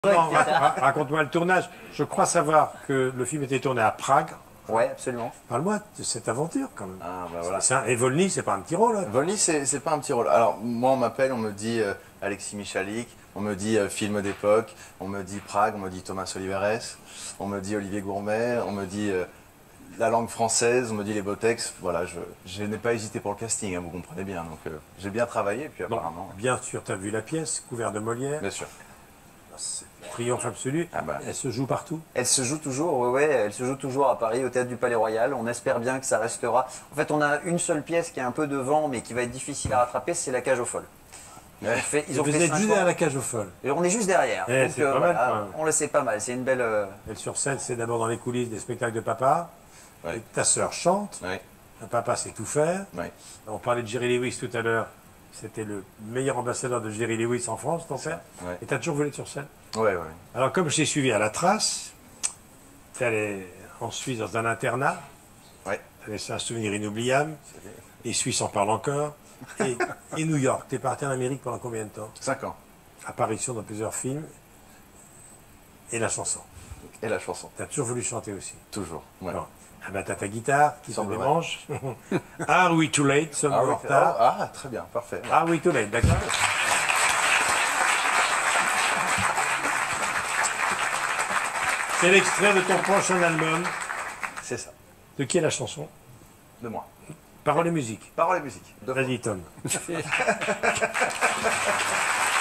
Non, raconte-moi le tournage. Je crois savoir que le film était tourné à Prague. Ouais, absolument. Parle-moi de cette aventure quand même. Ah, bah voilà. Et Volny, c'est pas un petit rôle. Hein. Volny, c'est pas un petit rôle. Alors, moi, on m'appelle, on me dit Alexis Michalik, on me dit film d'époque, on me dit Prague, on me dit Thomas Oliveres, on me dit Olivier Gourmet, on me dit la langue française, on me dit les beaux textes. Voilà, je n'ai pas hésité pour le casting, hein, vous comprenez bien. Donc, j'ai bien travaillé, puis apparemment. Bien sûr, tu as vu la pièce, couvert de Molière. Bien sûr. C'est un triomphe absolu. Ah bah. Elle se joue partout. Elle se joue toujours, ouais, elle se joue toujours à Paris, au Théâtre du Palais Royal. On espère bien que ça restera. En fait, on a une seule pièce qui est un peu devant, mais qui va être difficile à rattraper, c'est La Cage aux Folles. Vous êtes juste derrière la Cage aux Folles. Et on est juste derrière. Eh, Donc, c'est pas mal, voilà, on le sait pas mal. C'est une belle. Elle sur scène, c'est d'abord dans les coulisses des spectacles de papa. Ouais. Et ta sœur chante. Ouais. Papa sait tout faire. Ouais. On parlait de Jerry Lewis tout à l'heure. C'était le meilleur ambassadeur de Jerry Lewis en France, ton père. Ouais. Et tu as toujours voulu être sur scène. Ouais, ouais. Alors, comme je t'ai suivi à la trace, tu es allé en Suisse dans un internat. Ouais. Tu as laissé un souvenir inoubliable. Les Suisses en parlent encore. Et New York. Tu es parti en Amérique pendant combien de temps? 5 ans. Apparition dans plusieurs films. Et la chanson. Et la chanson. Tu as toujours voulu chanter aussi. Toujours. Ouais. Bon. Ah ben, t'as ta guitare qui se Semble vrai. débranche. Are we too late? Sommes-nous en oui, retard? ah, très bien, parfait. Are we too late? D'accord. C'est l'extrait de ton prochain album. C'est ça. De qui est la chanson? De moi. Paroles et musique. Parole et musique. Vas-y, Tom.